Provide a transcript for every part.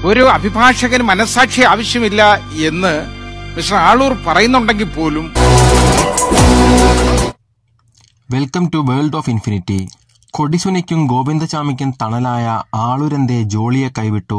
ഒരു അഭിഭാഷകന് മനസാക്ഷി ആവശ്യമില്ല എന്ന് മിസ്റ്റർ ആളൂർ പറയുന്നുണ്ടെങ്കിൽ പോലും. Welcome to world of infinity. കൊടിസുനിക്കും ഗോവിന്ദചാമിക്കും തണലായ ആളൂരെന്തേ ജോളിയെ കൈവിട്ടു?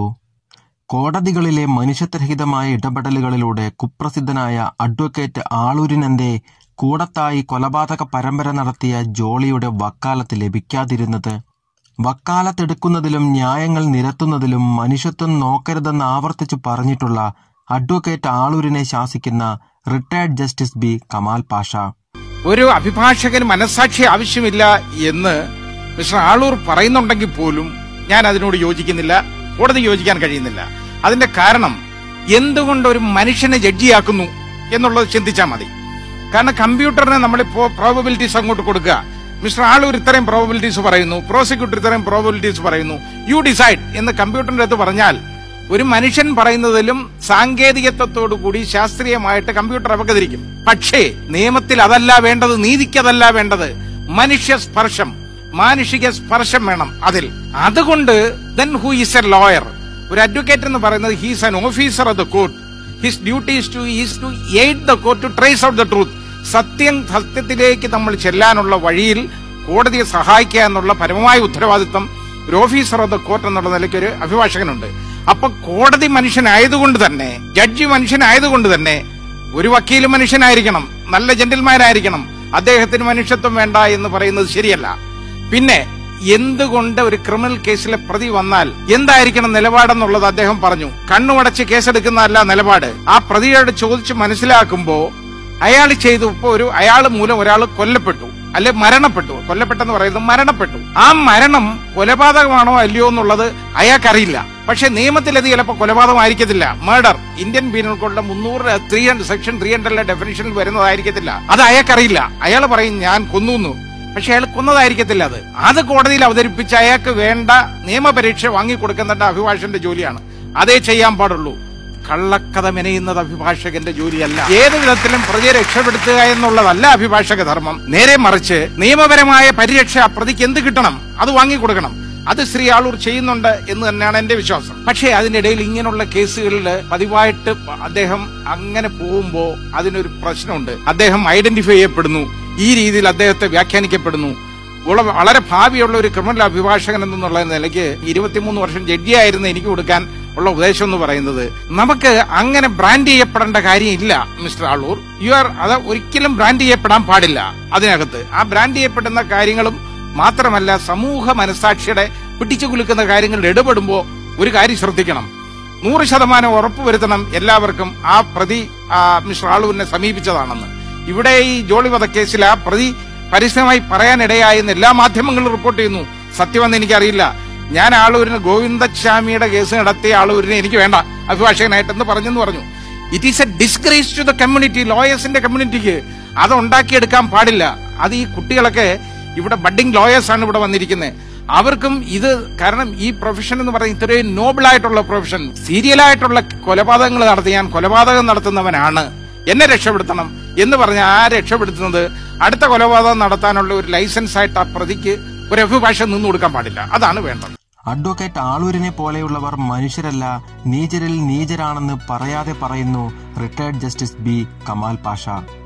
കോടതികളിലെ മനുഷ്യത്വരഹിതമായ ഇടപെടലുകളിലൂടെ കുപ്രസിദ്ധനായ അഡ്വക്കേറ്റ് ആളൂരിനെന്തേ കൂടത്തായി കൊലപാതക പരമ്പര നടത്തിയ ജോളിയുടെ വക്കാലത്ത് ലഭിക്കാതിരുന്നത്? വക്കാലത്തെടുക്കുന്നതിലും ന്യായങ്ങൾ നിരത്തുന്നതിലും മനുഷ്യത്വം നോക്കരുതെന്ന് ആവർത്തിച്ചു പറഞ്ഞിട്ടുള്ള അഡ്വക്കേറ്റ് ആളൂരിനെ ശാസിക്കുന്ന retired justice B Kamal Pasha. ഒരു അഭിഭാഷകന് മനസാക്ഷി ആവശ്യമില്ല എന്ന് മിസ്റ്റർ ആളൂർ പറയുന്നുണ്ടെങ്കിൽ പോലും ഞാൻ അതിനോട് യോജിക്കുന്നില്ല, കോടതി യോജിക്കാൻ കഴിയുന്നില്ല. അതിന്റെ കാരണം എന്തുകൊണ്ട് ഒരു മനുഷ്യനെ ജഡ്ജിയാക്കുന്നു എന്നുള്ളത് ചിന്തിച്ചാൽ മതി. കാരണം കമ്പ്യൂട്ടറിന് നമ്മളിപ്പോ പ്രോബബിലിറ്റീസ് അങ്ങോട്ട് കൊടുക്കുക. മിസ്റ്റർ ആളൂർ ഇത്രയും പ്രോബബിലിറ്റീസ് പറയുന്നു, പ്രോസിക്യൂട്ടർ ഇത്രയും പ്രോബബിലിറ്റീസ് പറയുന്നു, യു ഡിസൈഡ് എന്ന് കമ്പ്യൂട്ടറിന്റെ അടുത്ത് പറഞ്ഞാൽ ഒരു മനുഷ്യൻ പറയുന്നതിലും സാങ്കേതികത്വത്തോടുകൂടി ശാസ്ത്രീയമായിട്ട് കമ്പ്യൂട്ടർ അപകടിക്കും. പക്ഷേ നിയമത്തിൽ അതല്ല വേണ്ടത്, നീതിക്കതല്ല വേണ്ടത്. മനുഷ്യ സ്പർശം, മാനുഷിക സ്പർശം വേണം അതിൽ. അതുകൊണ്ട് then who is a lawyer? ഒരു അഡ്വക്കേറ്റ് എന്ന് പറയുന്നത് he is an officer of the court. His duty is to aid the court to trace out the truth. സത്യത്തിലേക്ക് നമ്മൾ ചെല്ലാനുള്ള വഴിയിൽ കോടതിയെ സഹായിക്കുക എന്നുള്ള പരമമായ ഉത്തരവാദിത്വം ഒരു ഓഫീസർ ഓഫ് ദ കോർട്ട് എന്നുള്ള നിലയ്ക്ക് ഒരു അഭിഭാഷകനുണ്ട്. അപ്പൊ കോടതി മനുഷ്യനായതുകൊണ്ട് തന്നെ, ജഡ്ജി മനുഷ്യനായതുകൊണ്ട് തന്നെ ഒരു വക്കീൽ മനുഷ്യനായിരിക്കണം, നല്ല ജെന്റിൽമാനായിരിക്കണം. അദ്ദേഹത്തിന് മനുഷ്യത്വം വേണ്ട എന്ന് പറയുന്നത് ശരിയല്ല. പിന്നെ എന്തുകൊണ്ട് ഒരു ക്രിമിനൽ കേസിലെ പ്രതി വന്നാൽ എന്തായിരിക്കണം നിലപാടെന്നുള്ളത് അദ്ദേഹം പറഞ്ഞു. കണ്ണുമടച്ച് കേസെടുക്കുന്നതല്ല നിലപാട്. ആ പ്രതിയോട് ചോദിച്ച് മനസ്സിലാക്കുമ്പോ അയാൾ ചെയ്തു, ഇപ്പൊ അയാൾ മൂലം ഒരാൾ കൊല്ലപ്പെട്ടു, അല്ലെ മരണപ്പെട്ടു. കൊല്ലപ്പെട്ടെന്ന് പറയുന്നത് മരണപ്പെട്ടു. ആ മരണം കൊലപാതകമാണോ അല്ലയോ എന്നുള്ളത് അയാൾക്കറിയില്ല. പക്ഷെ നിയമത്തിൽ അത് ചിലപ്പോൾ കൊലപാതകമായിരിക്കത്തില്ല. മർഡർ ഇന്ത്യൻ പീനൽ കോഡിലെ 300 സെക്ഷൻ 300 ഡെഫിനിഷനിൽ വരുന്നതായിരിക്കത്തില്ല. അത് അയാൾക്കറിയില്ല. അയാൾ പറയും ഞാൻ കൊന്നു, പക്ഷെ അയാൾ കൊന്നതായിരിക്കത്തില്ല. അത് കോടതിയിൽ അവതരിപ്പിച്ച് അയാൾക്ക് വേണ്ട നിയമപരീക്ഷ വാങ്ങിക്കൊടുക്കേണ്ട അഭിഭാഷകന്റെ ജോലിയാണ്. അതേ ചെയ്യാൻ പാടുള്ളൂ. കള്ളക്കഥ മെനയുന്നത് അഭിഭാഷകന്റെ ജോലിയല്ല. ഏത് വിധത്തിലും പ്രതിയെ രക്ഷപ്പെടുത്തുക എന്നുള്ളതല്ല അഭിഭാഷക ധർമ്മം. നേരെ മറിച്ച് നിയമപരമായ പരിരക്ഷ പ്രതിക്ക് എന്ത് കിട്ടണം അത് വാങ്ങിക്കൊടുക്കണം. അത് ശ്രീ ആളൂർ ചെയ്യുന്നുണ്ട് എന്ന് തന്നെയാണ് എന്റെ വിശ്വാസം. പക്ഷേ അതിനിടയിൽ ഇങ്ങനെയുള്ള കേസുകളിൽ പതിവായിട്ട് അദ്ദേഹം അങ്ങനെ പോകുമ്പോ അതിനൊരു പ്രശ്നമുണ്ട്. അദ്ദേഹം ഐഡന്റിഫൈ ചെയ്യപ്പെടുന്നു, ഈ രീതിയിൽ അദ്ദേഹത്തെ വ്യാഖ്യാനിക്കപ്പെടുന്നു. വളരെ ഭാവിയുള്ള ഒരു ക്രിമിനൽ അഭിഭാഷകൻ എന്നുള്ള നിലയ്ക്ക് 23 വർഷം ജഡ്ജിയായിരുന്നു എനിക്ക് കൊടുക്കാൻ ഉള്ള ഉപദേശം എന്ന് പറയുന്നത്, നമുക്ക് അങ്ങനെ ബ്രാൻഡ് ചെയ്യപ്പെടേണ്ട കാര്യമില്ല മിസ്റ്റർ ആളൂർ. അത് ഒരിക്കലും ബ്രാൻഡ് ചെയ്യപ്പെടാൻ പാടില്ല. അതിനകത്ത് ആ ബ്രാൻഡ് ചെയ്യപ്പെടുന്ന കാര്യങ്ങളും മാത്രമല്ല, സമൂഹ മനസാക്ഷിയുടെ പിടിച്ചു കുലുക്കുന്ന കാര്യങ്ങളിൽ ഇടപെടുമ്പോൾ ഒരു കാര്യം ശ്രദ്ധിക്കണം. 100% ഉറപ്പുവരുത്തണം എല്ലാവർക്കും ആ പ്രതി മിസ്റ്റർ ആളൂരിനെ സമീപിച്ചതാണെന്ന്. ഇവിടെ ഈ ജോളി വധക്കേസിൽ ആ പ്രതി പരസ്യമായി പറയാനിടയായെന്ന് എല്ലാ മാധ്യമങ്ങളും റിപ്പോർട്ട് ചെയ്യുന്നു. സത്യമെന്ന് എനിക്കറിയില്ല. ഞാൻ ആളൂരിന് ഗോവിന്ദചാമിയുടെ കേസ് നടത്തിയ ആളൂരിനെ എനിക്ക് വേണ്ട അഭിഭാഷകനായിട്ടെന്ന് പറഞ്ഞു. It is a disgrace to the community, ലോയേഴ്സിന്റെ കമ്മ്യൂണിറ്റിക്ക്. അത് ഉണ്ടാക്കിയെടുക്കാൻ പാടില്ല. അത് ഈ കുട്ടികളൊക്കെ ഇവിടെ ബഡ്ഡിംഗ് ലോയേഴ്സ് ആണ് ഇവിടെ വന്നിരിക്കുന്നത്. അവർക്കും ഇത്, കാരണം ഈ പ്രൊഫഷൻ എന്ന് പറയുന്നത് ഇത്രയും നോബിൾ ആയിട്ടുള്ള പ്രൊഫഷൻ, സീരിയലായിട്ടുള്ള കൊലപാതകങ്ങൾ നടത്തി ഞാൻ കൊലപാതകം നടത്തുന്നവനാണ്, എന്നെ രക്ഷപ്പെടുത്തണം എന്ന് പറഞ്ഞ ആ രക്ഷപ്പെടുത്തുന്നത് അടുത്ത കൊലപാതകം നടത്താനുള്ള ഒരു ലൈസൻസ് ആയിട്ട് ആ പ്രതിക്ക് ഒരു അഭിഭാഷകൻ നിന്നു കൊടുക്കാൻ പാടില്ല. അതാണ് വേണ്ടത്. അഡ്വക്കേറ്റ് ആളൂരിനെ പോലെയുള്ളവർ മനുഷ്യരല്ല, നീചരിൽ നീചരാണെന്ന് പറയാതെ പറയുന്നു retired justice B Kamal Pasha.